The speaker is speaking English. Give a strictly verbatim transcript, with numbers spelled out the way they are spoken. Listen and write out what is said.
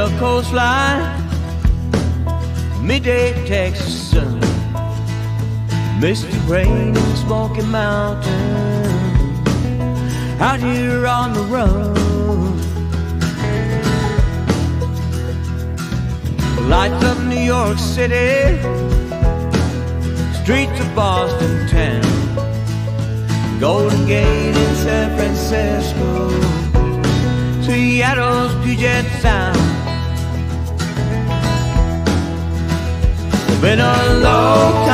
Gulf coastline, midday Texas sun, misty rain in Smoky Mountain, out here on the run. Lights of New York City, streets of Boston town, Golden Gate in San Francisco, Seattle's Puget Sound. Been a long